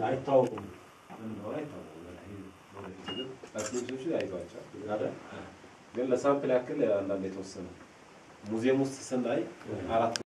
አይታወቁም እንደሆነ አይታወቁም አስሉሽ አይቷቸው አይደል ግን ለሳምፕል ያክል አንዳንድ የተወሰነ ሙዚየም ውስጥ ስናይ አራት